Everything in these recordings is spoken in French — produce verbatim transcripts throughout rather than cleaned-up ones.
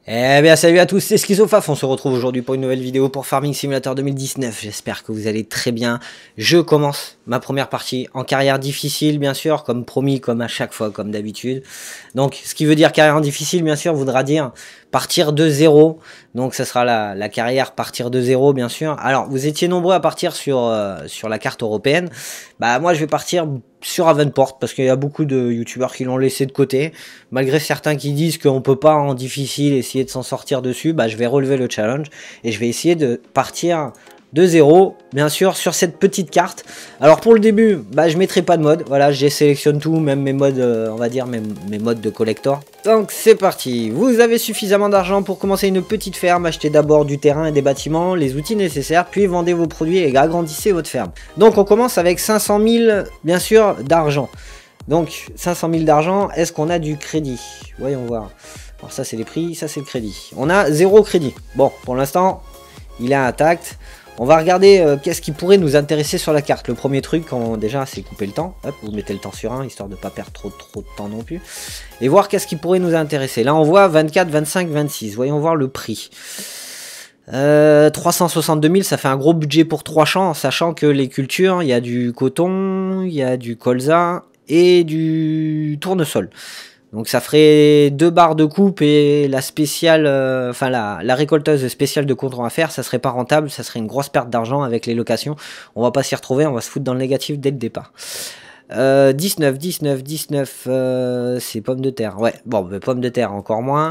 Eh bien salut à tous, c'est Schizofaf, on se retrouve aujourd'hui pour une nouvelle vidéo pour Farming Simulator deux mille dix-neuf, j'espère que vous allez très bien. Je commence ma première partie en carrière difficile bien sûr, comme promis, comme à chaque fois, comme d'habitude. Donc ce qui veut dire carrière difficile bien sûr, voudra dire partir de zéro, donc ça sera la, la carrière partir de zéro bien sûr. Alors vous étiez nombreux à partir sur, euh, sur la carte européenne, bah moi je vais partir sur Avonport parce qu'il y a beaucoup de youtubeurs qui l'ont laissé de côté, malgré certains qui disent qu'on peut pas en difficile essayer de s'en sortir dessus. Bah je vais relever le challenge et je vais essayer de partir de zéro bien sûr sur cette petite carte. Alors pour le début bah je mettrai pas de mode, voilà, j'ai sélectionne tout, même mes modes euh, on va dire mes, mes modes de collector. Donc c'est parti, vous avez suffisamment d'argent pour commencer une petite ferme, achetez d'abord du terrain et des bâtiments, les outils nécessaires, puis vendez vos produits et agrandissez votre ferme. Donc on commence avec cinq cent mille bien sûr d'argent. Donc cinq cent mille d'argent, est-ce qu'on a du crédit? Voyons voir. Alors ça c'est les prix, ça c'est le crédit. On a zéro crédit. Bon, pour l'instant, il est intact. On va regarder euh, qu'est-ce qui pourrait nous intéresser sur la carte. Le premier truc, quand, déjà, c'est couper le temps. Hop, vous mettez le temps sur un, histoire de ne pas perdre trop, trop de temps non plus. Et voir qu'est-ce qui pourrait nous intéresser. Là, on voit vingt-quatre, vingt-cinq, vingt-six. Voyons voir le prix. Euh, trois cent soixante-deux mille, ça fait un gros budget pour trois champs, sachant que les cultures, il y a du coton, il y a du colza et du tournesol. Donc ça ferait deux barres de coupe et la spéciale, euh, enfin la, la récolteuse spéciale de coton à faire, ça serait pas rentable, ça serait une grosse perte d'argent avec les locations. On va pas s'y retrouver, on va se foutre dans le négatif dès le départ. Euh, dix-neuf, dix-neuf, dix-neuf, euh, c'est pommes de terre. Ouais, bon, mais pommes de terre encore moins.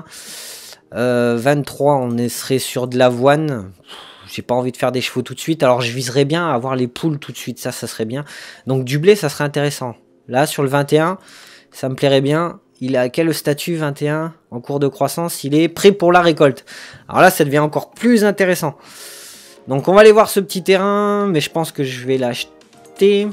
Euh, vingt-trois, on serait sur de l'avoine. J'ai pas envie de faire des chevaux tout de suite, alors je viserais bien à avoir les poules tout de suite, ça, ça serait bien. Donc du blé, ça serait intéressant. Là, sur le vingt et un, ça me plairait bien. Il a quel statut vingt et un en cours de croissance? Il est prêt pour la récolte. Alors là, ça devient encore plus intéressant. Donc on va aller voir ce petit terrain, mais je pense que je vais l'acheter.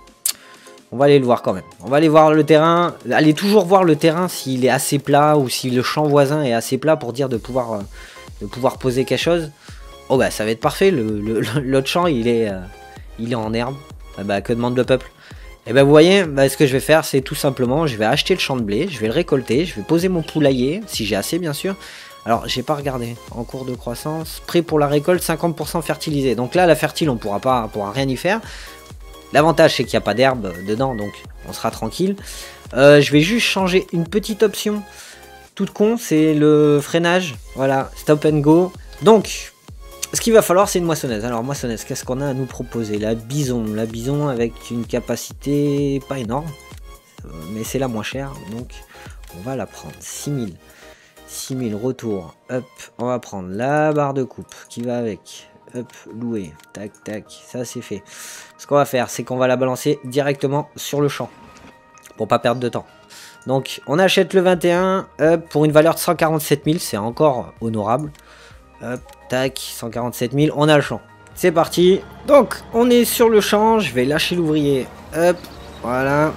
On va aller le voir quand même. On va aller voir le terrain. Allez toujours voir le terrain s'il est assez plat ou si le champ voisin est assez plat pour dire de pouvoir, euh, de pouvoir poser quelque chose. Oh bah ça va être parfait. L'autre champ, il est, euh, il est en herbe. Ah bah que demande le peuple? Et ben vous voyez, bah, ce que je vais faire, c'est tout simplement, je vais acheter le champ de blé, je vais le récolter, je vais poser mon poulailler, si j'ai assez bien sûr. Alors, j'ai pas regardé, en cours de croissance, prêt pour la récolte, cinquante pour cent fertilisé. Donc là, la fertile, on pourra pas, on pourra rien y faire. L'avantage, c'est qu'il n'y a pas d'herbe dedans, donc on sera tranquille. Euh, je vais juste changer une petite option, toute con, c'est le freinage, voilà, stop and go. Donc, ce qu'il va falloir, c'est une moissonneuse. Alors, moissonneuse, qu'est-ce qu'on a à nous proposer? La bison. La bison avec une capacité pas énorme, euh, mais c'est la moins chère. Donc, on va la prendre. six mille. six mille retour. Hop, on va prendre la barre de coupe qui va avec. Hop, louer. Tac, tac. Ça, c'est fait. Ce qu'on va faire, c'est qu'on va la balancer directement sur le champ. Pour pas perdre de temps. Donc, on achète le vingt et un. Hop, pour une valeur de cent quarante-sept mille. C'est encore honorable. Hop, tac, cent quarante-sept mille, on a le champ. C'est parti. Donc, on est sur le champ, je vais lâcher l'ouvrier. Hop, voilà.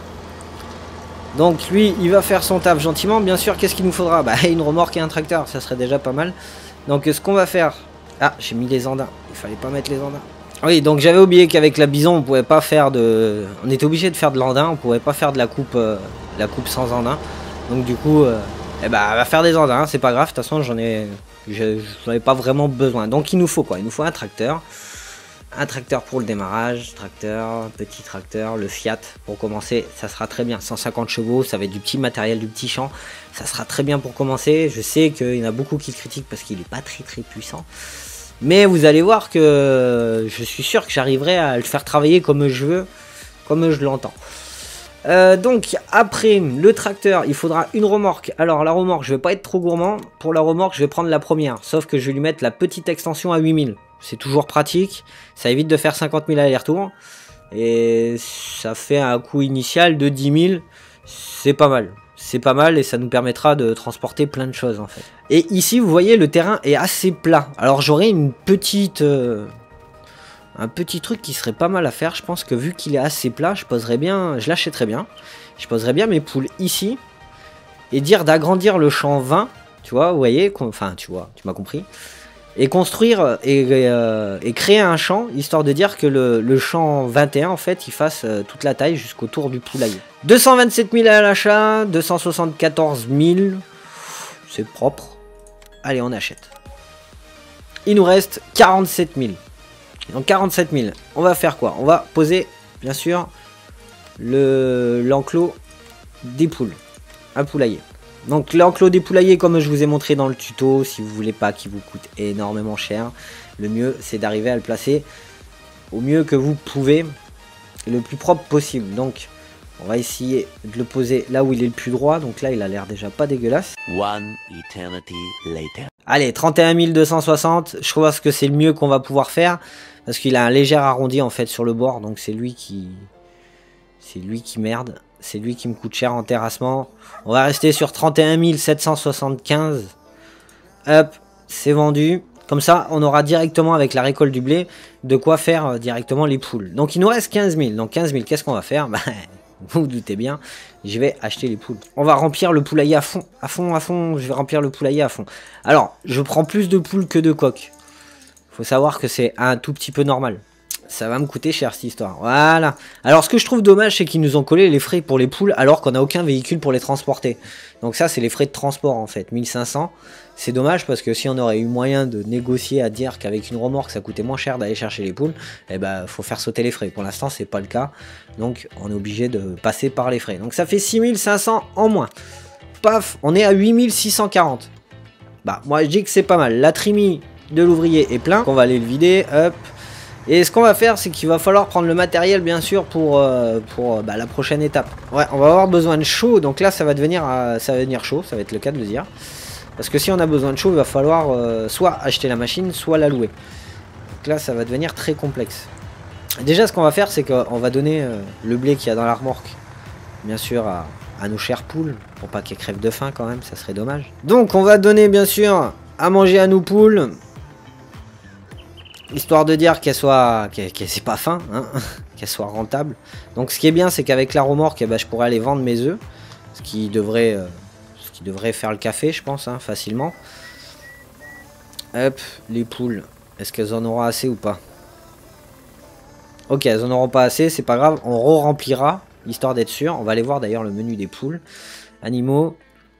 Donc, lui, il va faire son taf gentiment. Bien sûr, qu'est-ce qu'il nous faudra? Bah, une remorque et un tracteur, ça serait déjà pas mal. Donc, ce qu'on va faire... Ah, j'ai mis les andins. Il fallait pas mettre les andins. Oui, donc j'avais oublié qu'avec la bison, on pouvait pas faire de... On était obligé de faire de l'andin, on pouvait pas faire de la coupe, euh, la coupe sans andin. Donc, du coup... Euh... Eh bah, on va faire des andins, c'est pas grave, de toute façon, j'en ai... Je n'en ai pas vraiment besoin. Donc, il nous faut quoi? Il nous faut un tracteur. Un tracteur pour le démarrage. Tracteur, petit tracteur, le Fiat. Pour commencer, ça sera très bien. cent cinquante chevaux, ça va être du petit matériel, du petit champ. Ça sera très bien pour commencer. Je sais qu'il y en a beaucoup qui le critiquent parce qu'il n'est pas très très puissant. Mais vous allez voir que je suis sûr que j'arriverai à le faire travailler comme je veux, comme je l'entends. Euh, donc après le tracteur, il faudra une remorque. Alors la remorque, je vais pas être trop gourmand. Pour la remorque, je vais prendre la première. Sauf que je vais lui mettre la petite extension à huit mille. C'est toujours pratique. Ça évite de faire cinquante mille allers-retours. Et ça fait un coût initial de dix mille. C'est pas mal. C'est pas mal et ça nous permettra de transporter plein de choses en fait. Et ici, vous voyez, le terrain est assez plat. Alors j'aurai une petite... Euh Un petit truc qui serait pas mal à faire, je pense que vu qu'il est assez plat, je poserais bien, je l'achèterais bien. Je poserais bien mes poules ici. Et dire d'agrandir le champ vingt, tu vois, vous voyez, enfin tu vois, tu m'as compris. Et construire et, euh, et créer un champ, histoire de dire que le, le champ vingt et un, en fait, il fasse euh, toute la taille jusqu'au tour du poulailler. deux cent vingt-sept mille à l'achat, deux cent soixante-quatorze mille, c'est propre. Allez, on achète. Il nous reste quarante-sept mille. Donc quarante-sept mille. On va faire quoi? On va poser, bien sûr, le l'enclos des poules. Un poulailler. Donc l'enclos des poulaillers, comme je vous ai montré dans le tuto, si vous voulez pas qu'il vous coûte énormément cher, le mieux c'est d'arriver à le placer au mieux que vous pouvez, le plus propre possible. Donc on va essayer de le poser là où il est le plus droit. Donc là il a l'air déjà pas dégueulasse. One eternity later. Allez, trente et un mille deux cent soixante, je pense que c'est le mieux qu'on va pouvoir faire, parce qu'il a un léger arrondi en fait sur le bord, donc c'est lui qui... C'est lui qui merde. C'est lui qui me coûte cher en terrassement. On va rester sur trente et un mille sept cent soixante-quinze. Hop, c'est vendu. Comme ça, on aura directement avec la récolte du blé de quoi faire euh, directement les poules. Donc il nous reste quinze mille. Donc quinze mille, qu'est-ce qu'on va faire? Bah, vous vous doutez bien, je vais acheter les poules. On va remplir le poulailler à fond. À fond, à fond, je vais remplir le poulailler à fond. Alors, je prends plus de poules que de coqs. Faut savoir que c'est un tout petit peu normal. Ça va me coûter cher cette histoire. Voilà. Alors ce que je trouve dommage, c'est qu'ils nous ont collé les frais pour les poules alors qu'on n'a aucun véhicule pour les transporter. Donc ça c'est les frais de transport en fait, mille cinq cents. C'est dommage parce que si on aurait eu moyen de négocier à dire qu'avec une remorque ça coûtait moins cher d'aller chercher les poules, eh ben faut faire sauter les frais. Pour l'instant c'est pas le cas. Donc on est obligé de passer par les frais. Donc ça fait six mille cinq cents en moins. Paf, on est à huit mille six cent quarante. Bah moi je dis que c'est pas mal. La trimie de l'ouvrier est plein. On va aller le vider. Hop. Et ce qu'on va faire, c'est qu'il va falloir prendre le matériel, bien sûr, pour, euh, pour euh, bah, la prochaine étape. Ouais, on va avoir besoin de chaud, donc là, ça va devenir, euh, ça va devenir chaud, ça va être le cas de le dire. Parce que si on a besoin de chaud, il va falloir euh, soit acheter la machine, soit la louer. Donc là, ça va devenir très complexe. Déjà, ce qu'on va faire, c'est qu'on va donner euh, le blé qu'il y a dans la remorque, bien sûr, à, à nos chères poules, pour pas qu'elles crèvent de faim quand même, ça serait dommage. Donc, on va donner, bien sûr, à manger à nos poules. Histoire de dire qu'elle soit, qu'elle qu c'est pas faim, hein, qu'elle soit rentable. Donc ce qui est bien, c'est qu'avec la remorque, eh ben, je pourrais aller vendre mes œufs, ce qui devrait, euh, ce qui devrait faire le café, je pense, hein, facilement. Hop, les poules, est-ce qu'elles en auront assez ou pas? Ok, elles en auront pas assez, c'est pas grave, on re-remplira, histoire d'être sûr. On va aller voir d'ailleurs le menu des poules. Animaux.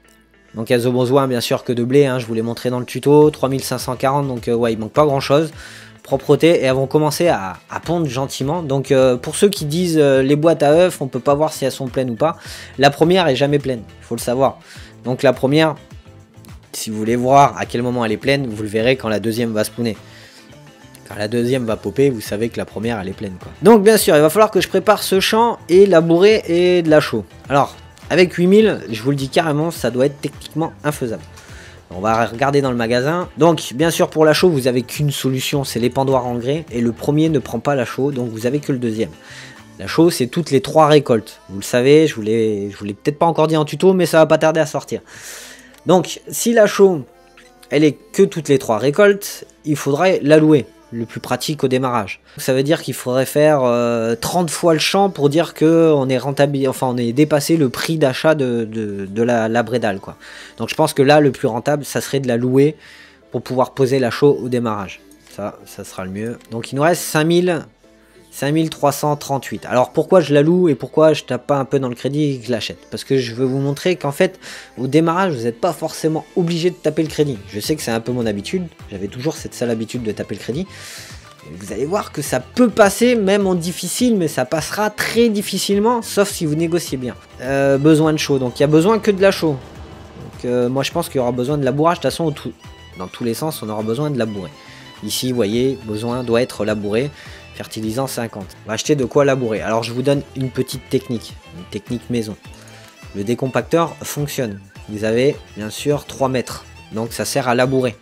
Donc elles ont besoin bien sûr que de blé, hein, je vous l'ai montré dans le tuto, trois mille cinq cent quarante, donc euh, ouais, il manque pas grand chose. Propreté, et elles vont commencer à, à pondre gentiment. Donc euh, pour ceux qui disent euh, les boîtes à œufs, on peut pas voir si elles sont pleines ou pas. La première est jamais pleine, il faut le savoir. Donc la première, si vous voulez voir à quel moment elle est pleine, vous le verrez quand la deuxième va spawner. Quand la deuxième va popper, vous savez que la première elle est pleine quoi. Donc bien sûr, il va falloir que je prépare ce champ et labourer et de la chaux. Alors avec huit mille, je vous le dis carrément, ça doit être techniquement infaisable. On va regarder dans le magasin. Donc, bien sûr, pour la chaux, vous avez qu'une solution, c'est l'épandoir engrais. Et le premier ne prend pas la chaux, donc vous avez que le deuxième. La chaux, c'est toutes les trois récoltes. Vous le savez, je vous l'ai, je vous l'ai peut-être pas encore dit en tuto, mais ça va pas tarder à sortir. Donc, si la chaux, elle est que toutes les trois récoltes, il faudrait la louer. Le plus pratique au démarrage. Ça veut dire qu'il faudrait faire euh, trente fois le champ pour dire que on est rentable, enfin on est dépassé le prix d'achat de, de, de la, la brédale quoi. Donc je pense que là le plus rentable ça serait de la louer pour pouvoir poser la chaux au démarrage. Ça, ça sera le mieux. Donc il nous reste cinq mille trois cent trente-huit. Alors pourquoi je la loue et pourquoi je tape pas un peu dans le crédit et que je l'achète? Parce que je veux vous montrer qu'en fait, au démarrage, vous n'êtes pas forcément obligé de taper le crédit. Je sais que c'est un peu mon habitude. J'avais toujours cette sale habitude de taper le crédit. Et vous allez voir que ça peut passer même en difficile, mais ça passera très difficilement, sauf si vous négociez bien. Euh, besoin de chaux. Donc il n'y a besoin que de la chaux. Donc euh, moi je pense qu'il y aura besoin de labourage. De toute façon, tout, dans tous les sens, on aura besoin de labourer. Ici, vous voyez, besoin doit être labouré. Fertilisant cinquante. On va acheter de quoi labourer. Alors je vous donne une petite technique, une technique maison. Le décompacteur fonctionne. Vous avez bien sûr trois mètres, donc ça sert à labourer.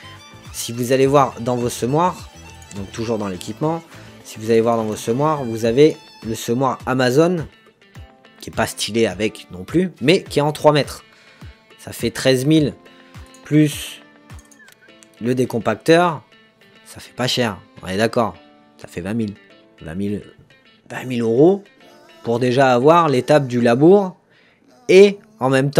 Si vous allez voir dans vos semoirs, donc toujours dans l'équipement, si vous allez voir dans vos semoirs, vous avez le semoir Amazon, qui est pas stylé avec non plus, mais qui est en trois mètres. Ça fait treize mille plus le décompacteur, ça fait pas cher, on est d'accord. Ça fait vingt mille. vingt mille. vingt mille euros pour déjà avoir l'étape du labour et en même temps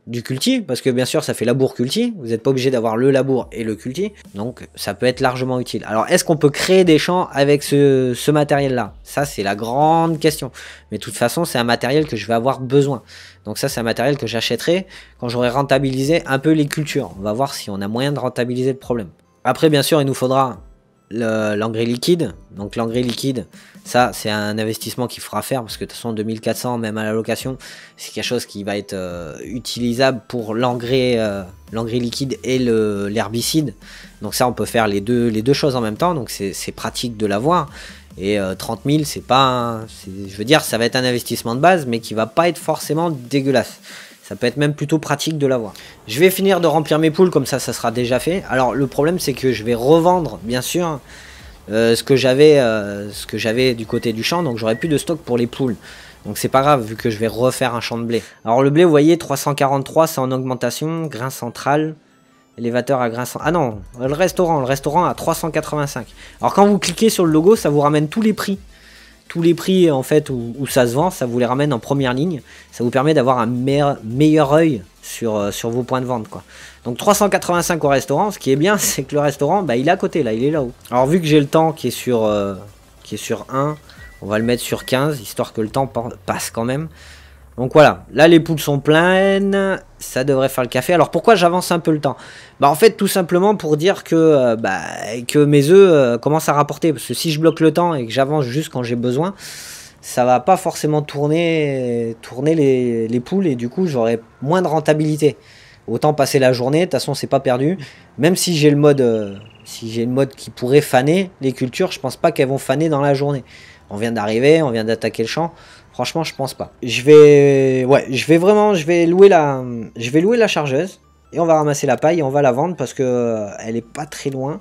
du culti, parce que bien sûr ça fait labour culti, vous n'êtes pas obligé d'avoir le labour et le culti, donc ça peut être largement utile. Alors est-ce qu'on peut créer des champs avec ce, ce matériel là? Ça c'est la grande question, mais de toute façon c'est un matériel que je vais avoir besoin, donc ça c'est un matériel que j'achèterai quand j'aurai rentabilisé un peu les cultures. On va voir si on a moyen de rentabiliser le problème. Après bien sûr il nous faudra l'engrais liquide, donc l'engrais liquide, ça c'est un investissement qu'il faudra faire parce que de toute façon deux mille quatre cents même à la location c'est quelque chose qui va être euh, utilisable pour l'engrais euh, l'engrais liquide et l'herbicide, donc ça on peut faire les deux, les deux choses en même temps, donc c'est pratique de l'avoir. Et euh, trente mille c'est pas, je veux dire ça va être un investissement de base mais qui va pas être forcément dégueulasse. Ça peut être même plutôt pratique de l'avoir. Je vais finir de remplir mes poules, comme ça, ça sera déjà fait. Alors, le problème, c'est que je vais revendre, bien sûr, euh, ce que j'avais euh, ce que j'avais du côté du champ. Donc, j'aurai plus de stock pour les poules. Donc, c'est pas grave, vu que je vais refaire un champ de blé. Alors, le blé, vous voyez, trois cent quarante-trois, c'est en augmentation. Grain central, élévateur à grain central. Ah non, le restaurant, le restaurant à trois cent quatre-vingt-cinq. Alors, quand vous cliquez sur le logo, ça vous ramène tous les prix. Tous les prix en fait où, où ça se vend, ça vous les ramène en première ligne. Ça vous permet d'avoir un meilleur, meilleur œil sur, euh, sur vos points de vente, quoi. Donc trois cent quatre-vingt-cinq au restaurant. Ce qui est bien, c'est que le restaurant, bah, il est à côté, là, il est là-haut. Alors vu que j'ai le temps qui est sur, euh, qui est sur un, on va le mettre sur quinze, histoire que le temps passe quand même. Donc voilà, là les poules sont pleines, ça devrait faire le café. Alors pourquoi j'avance un peu le temps? Bah en fait tout simplement pour dire que, euh, bah, que mes œufs euh, commencent à rapporter. Parce que si je bloque le temps et que j'avance juste quand j'ai besoin, ça va pas forcément tourner, tourner les, les poules et du coup j'aurai moins de rentabilité. Autant passer la journée, de toute façon c'est pas perdu. Même si j'ai le mode, euh, si j'ai le mode qui pourrait faner les cultures, je pense pas qu'elles vont faner dans la journée. On vient d'arriver, on vient d'attaquer le champ. Franchement, je pense pas. Je vais, ouais, je vais vraiment, je vais louer la, je vais louer la chargeuse et on va ramasser la paille et on va la vendre parce que euh, elle est pas très loin.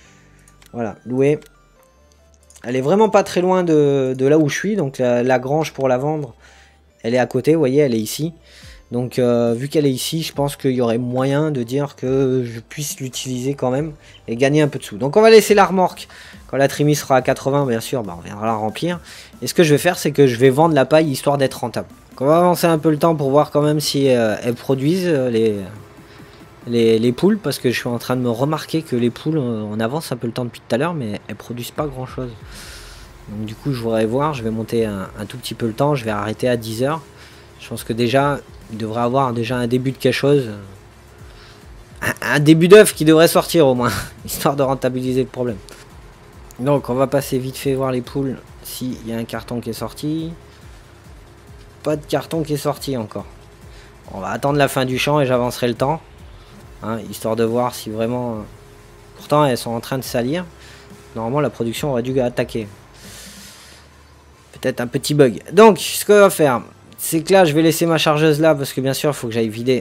Voilà, louer. Elle est vraiment pas très loin de, de là où je suis, donc la, la grange pour la vendre, elle est à côté. Vous voyez, elle est ici. Donc euh, vu qu'elle est ici, je pense qu'il y aurait moyen de dire que je puisse l'utiliser quand même et gagner un peu de sous. Donc on va laisser la remorque. Quand la trémie sera à quatre-vingts, bien sûr, bah, on viendra la remplir. Et ce que je vais faire, c'est que je vais vendre la paille histoire d'être rentable. Donc on va avancer un peu le temps pour voir quand même si euh, elles produisent euh, les, les, les poules. Parce que je suis en train de me remarquer que les poules, on avance un peu le temps depuis tout à l'heure, mais elles produisent pas grand chose. Donc du coup, je voudrais voir, je vais monter un, un tout petit peu le temps, je vais arrêter à dix heures. Je pense que déjà, il devrait avoir déjà un début de quelque chose. Un, un début d'œuf qui devrait sortir au moins, histoire de rentabiliser le problème. Donc on va passer vite fait voir les poules s'il y a un carton qui est sorti. Pas de carton qui est sorti encore. On va attendre la fin du champ et j'avancerai le temps. Hein, histoire de voir si vraiment... Pourtant elles sont en train de salir. Normalement la production aurait dû attaquer. Peut-être un petit bug. Donc ce qu'on va faire, c'est que là je vais laisser ma chargeuse là parce que bien sûr il faut que j'aille vider.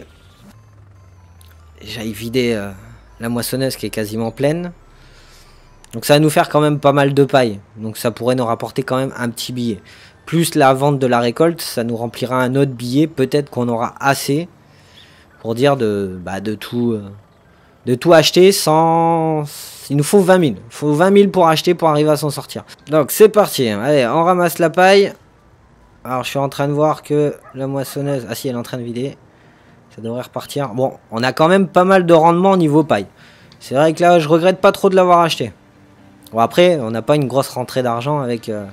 J'aille vider euh, la moissonneuse qui est quasiment pleine. Donc ça va nous faire quand même pas mal de paille. Donc ça pourrait nous rapporter quand même un petit billet. Plus la vente de la récolte, ça nous remplira un autre billet. Peut-être qu'on aura assez pour dire de, bah, de, tout, euh, de tout acheter sans... Il nous faut vingt mille. Il faut vingt mille pour acheter pour arriver à s'en sortir. Donc c'est parti. Allez, on ramasse la paille. Alors je suis en train de voir que la moissonneuse... Ah si, elle est en train de vider. Ça devrait repartir. Bon, on a quand même pas mal de rendement au niveau paille. C'est vrai que là, je regrette pas trop de l'avoir acheté. Bon après, on n'a pas une grosse rentrée d'argent avec, euh,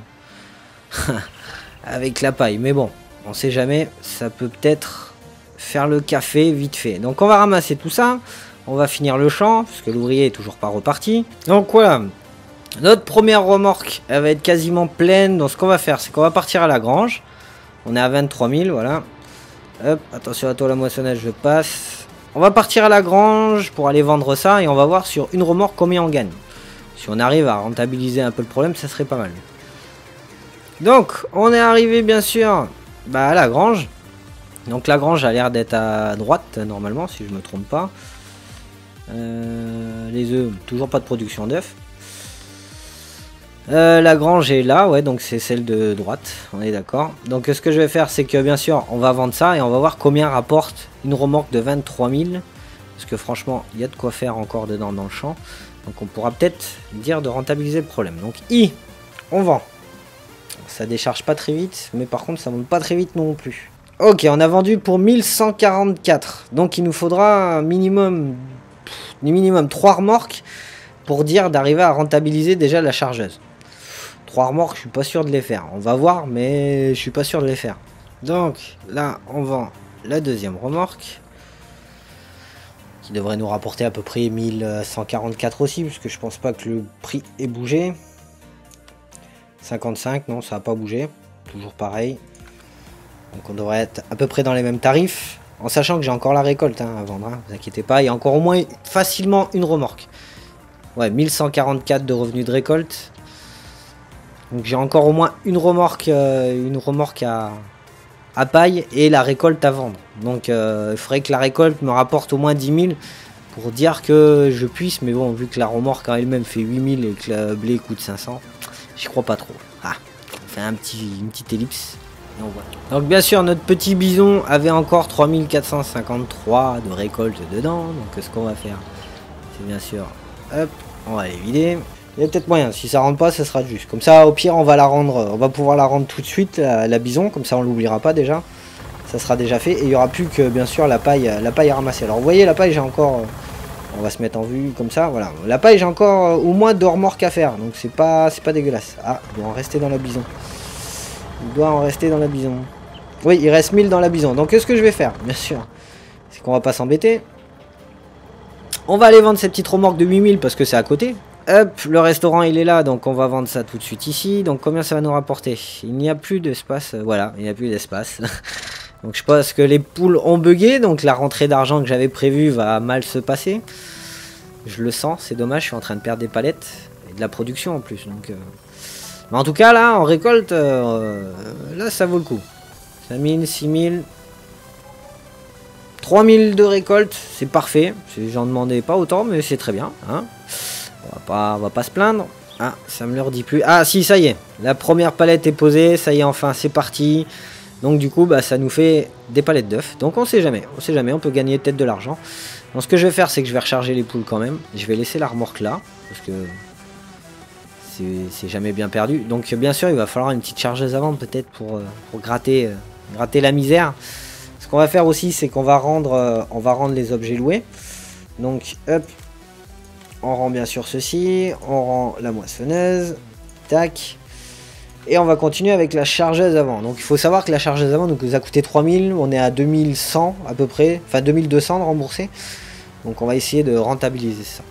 avec la paille. Mais bon, on sait jamais. Ça peut peut-être faire le café vite fait. Donc on va ramasser tout ça. On va finir le champ, parce que l'ouvrier est toujours pas reparti. Donc voilà. Notre première remorque, elle va être quasiment pleine. Donc ce qu'on va faire, c'est qu'on va partir à la grange. On est à vingt-trois mille, voilà. Hop, attention à toi la moissonneuse, je passe. On va partir à la grange pour aller vendre ça. Et on va voir sur une remorque combien on gagne. Si on arrive à rentabiliser un peu le problème, ça serait pas mal. Donc, on est arrivé bien sûr bah, à la grange. Donc la grange a l'air d'être à droite, normalement, si je me trompe pas. Euh, les œufs, toujours pas de production d'œufs. Euh, la grange est là, ouais, donc c'est celle de droite, on est d'accord. Donc ce que je vais faire, c'est que bien sûr, on va vendre ça et on va voir combien rapporte une remorque de vingt-trois mille. Parce que franchement, il y a de quoi faire encore dedans dans le champ. Donc on pourra peut-être dire de rentabiliser le problème. Donc I, on vend. Ça décharge pas très vite, mais par contre ça monte pas très vite non plus. Ok, on a vendu pour mille cent quarante-quatre. Donc il nous faudra un minimum, minimum trois remorques pour dire d'arriver à rentabiliser déjà la chargeuse. trois remorques, je suis pas sûr de les faire. On va voir, mais je suis pas sûr de les faire. Donc là, on vend la deuxième remorque. Qui devrait nous rapporter à peu près mille cent quarante-quatre aussi, puisque je pense pas que le prix ait bougé. cinquante-cinq, non, ça n'a pas bougé. Toujours pareil. Donc on devrait être à peu près dans les mêmes tarifs. En sachant que j'ai encore la récolte hein, à vendre, hein, vous inquiétez pas. Il y a encore au moins facilement une remorque. Ouais, mille cent quarante-quatre de revenus de récolte. Donc j'ai encore au moins une remorque, euh, une remorque à, à paille et la récolte à vendre. Donc euh, il faudrait que la récolte me rapporte au moins dix mille pour dire que je puisse. Mais bon, vu que la remorque en elle-même fait huit mille et que le blé coûte cinq cents, j'y crois pas trop. Ah, on fait un petit, une petite ellipse. Et on voit. Donc bien sûr, notre petit bison avait encore trois mille quatre cent cinquante-trois de récolte dedans. Donc ce qu'on va faire, c'est bien sûr, hop, on va les vider. Il y a peut-être moyen, si ça rentre pas, ça sera juste. Comme ça, au pire, on va la rendre, on va pouvoir la rendre tout de suite, la, la bison, comme ça on l'oubliera pas déjà. Ça sera déjà fait. Et il y aura plus que, bien sûr, la paille, la paille à ramasser. Alors vous voyez, la paille, j'ai encore, on va se mettre en vue comme ça, voilà. La paille, j'ai encore au moins deux remorques à faire, donc c'est pas, c'est pas dégueulasse. Ah, il doit en rester dans la bison. Il doit en rester dans la bison. Oui, il reste mille dans la bison. Donc qu'est-ce que je vais faire, bien sûr, c'est qu'on va pas s'embêter. On va aller vendre cette petite remorque de huit mille parce que c'est à côté. Hop, le restaurant il est là, donc on va vendre ça tout de suite ici. Donc combien ça va nous rapporter? Il n'y a plus d'espace, voilà, il n'y a plus d'espace. Donc je pense que les poules ont bugué, donc la rentrée d'argent que j'avais prévue va mal se passer. Je le sens, c'est dommage, je suis en train de perdre des palettes et de la production en plus. Donc, euh... mais en tout cas là, en récolte, euh, là ça vaut le coup. cinq mille, six mille, trois mille de récolte, c'est parfait. J'en demandais pas autant, mais c'est très bien. Hein. On va pas, on va pas se plaindre. Ah, ça me le redit plus. Ah si, ça y est. La première palette est posée. Ça y est, enfin, c'est parti. Donc du coup, bah, ça nous fait des palettes d'œufs. Donc on sait jamais. On sait jamais. On peut gagner peut-être de l'argent. Donc ce que je vais faire, c'est que je vais recharger les poules quand même. Je vais laisser la remorque là. Parce que c'est jamais bien perdu. Donc bien sûr, il va falloir une petite chargeuse avant peut-être pour, euh, pour gratter, euh, gratter la misère. Ce qu'on va faire aussi, c'est qu'on va rendre, euh, on va rendre les objets loués. Donc hop. On rend bien sûr ceci, on rend la moissonneuse, tac, et on va continuer avec la chargeuse avant. Donc il faut savoir que la chargeuse avant nous a coûté trois mille, on est à deux mille cent à peu près, enfin deux mille deux cents de remboursé. Donc on va essayer de rentabiliser ça.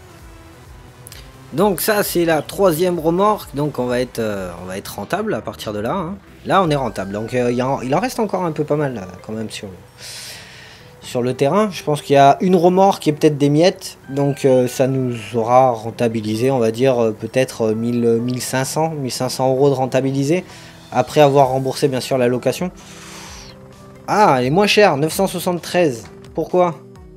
Donc ça c'est la troisième remorque, donc on va être, euh, on va être rentable à partir de là. Hein. Là on est rentable, donc euh, il, en, il en reste encore un peu pas mal là, quand même sur le... Sur le terrain, je pense qu'il y a une remorque et peut-être des miettes, donc euh, ça nous aura rentabilisé, on va dire euh, peut-être mille cinq cents euros de rentabilisé, après avoir remboursé bien sûr la location. Ah, elle est moins chère, neuf cent soixante-treize. Pourquoi?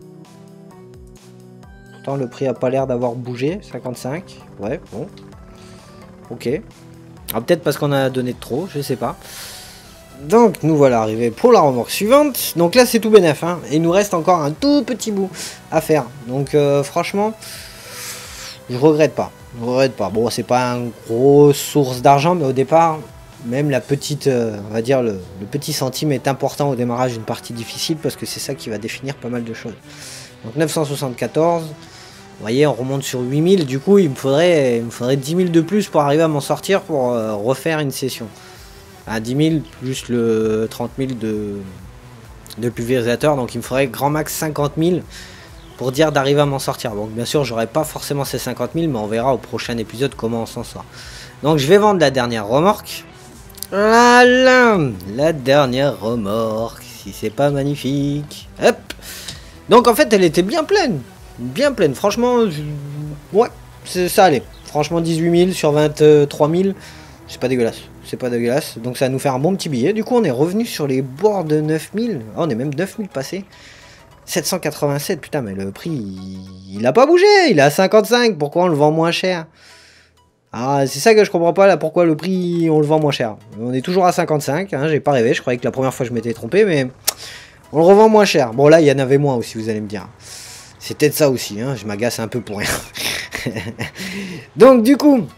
Pourtant le prix a pas l'air d'avoir bougé, cinquante-cinq. Ouais, bon. Ok. Ah, peut-être parce qu'on a donné de trop, je sais pas. Donc nous voilà arrivés pour la remorque suivante. Donc là c'est tout bénef hein. Et il nous reste encore un tout petit bout à faire. Donc euh, franchement je regrette pas. Je regrette pas. Bon c'est pas une grosse source d'argent, mais au départ même la petite euh, on va dire le, le petit centime est important au démarrage d'une partie difficile, parce que c'est ça qui va définir pas mal de choses. Donc neuf cent soixante-quatorze. Vous voyez, on remonte sur huit mille. Du coup il me faudrait, il me faudrait dix mille de plus pour arriver à m'en sortir, pour euh, refaire une session. À dix mille plus le trente mille de, de pulvérisateur, donc il me faudrait grand max cinquante mille pour dire d'arriver à m'en sortir. Donc bien sûr j'aurai pas forcément ces cinquante mille, mais on verra au prochain épisode comment on s'en sort. Donc je vais vendre la dernière remorque. Voilà, la dernière remorque, si c'est pas magnifique. Hop. Donc en fait elle était bien pleine, bien pleine, franchement, je... ouais, ça allait. Franchement dix-huit mille sur vingt-trois mille, c'est pas dégueulasse. C'est pas dégueulasse, donc ça va nous faire un bon petit billet. Du coup on est revenu sur les bords de neuf mille. Oh, on est même neuf mille passé. sept cent quatre-vingt-sept, putain, mais le prix il, il a pas bougé, il est à cinquante-cinq. Pourquoi on le vend moins cher? Ah, c'est ça que je comprends pas là, pourquoi le prix on le vend moins cher. On est toujours à cinquante-cinq, hein, j'ai pas rêvé, je croyais que la première fois je m'étais trompé, mais on le revend moins cher. Bon là il y en avait moins aussi, vous allez me dire. C'est peut-être ça aussi, hein, je m'agace un peu pour rien. Donc du coup,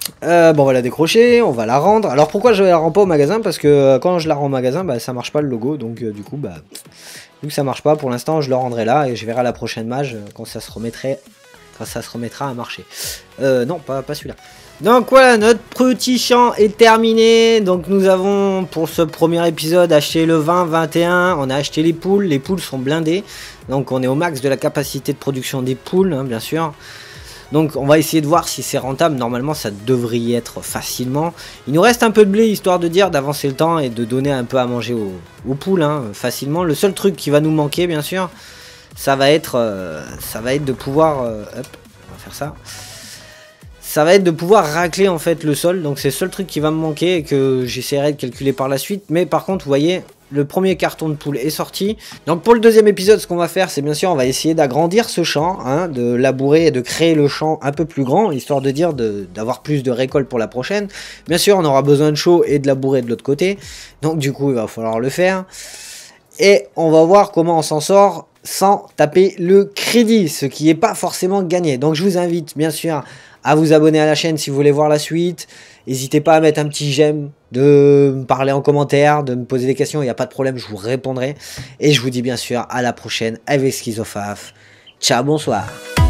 Euh, bon, on va la décrocher, on va la rendre. Alors pourquoi je la rends pas au magasin? Parce que euh, quand je la rends au magasin, bah, ça marche pas le logo. Donc euh, du coup, bah, vu que ça marche pas, pour l'instant, je le rendrai là et je verrai à la prochaine mage euh, quand ça se remettrait, quand ça se remettra à marcher. Euh, non, pas, pas celui-là. Donc voilà, notre petit champ est terminé. Donc nous avons pour ce premier épisode acheté le vingt, vingt et un. On a acheté les poules. Les poules sont blindées. Donc on est au max de la capacité de production des poules, hein, bien sûr. Donc on va essayer de voir si c'est rentable. Normalement ça devrait y être facilement. Il nous reste un peu de blé histoire de dire d'avancer le temps et de donner un peu à manger aux, aux poules hein, facilement. Le seul truc qui va nous manquer bien sûr, ça va être, euh, ça va être de pouvoir... Euh, hop, on va faire ça. Ça va être de pouvoir racler en fait le sol. Donc c'est le seul truc qui va me manquer et que j'essaierai de calculer par la suite. Mais par contre vous voyez... Le premier carton de poule est sorti. Donc pour le deuxième épisode, ce qu'on va faire, c'est bien sûr, on va essayer d'agrandir ce champ, hein, de labourer et de créer le champ un peu plus grand, histoire de dire d'avoir plus de récoltes pour la prochaine. Bien sûr, on aura besoin de chaud et de labourer de l'autre côté. Donc du coup, il va falloir le faire. Et on va voir comment on s'en sort sans taper le crédit, ce qui n'est pas forcément gagné. Donc je vous invite bien sûr à vous abonner à la chaîne si vous voulez voir la suite. N'hésitez pas à mettre un petit j'aime, de me parler en commentaire, de me poser des questions, il n'y a pas de problème, je vous répondrai. Et je vous dis bien sûr à la prochaine avec Schizofaf. Ciao, bonsoir.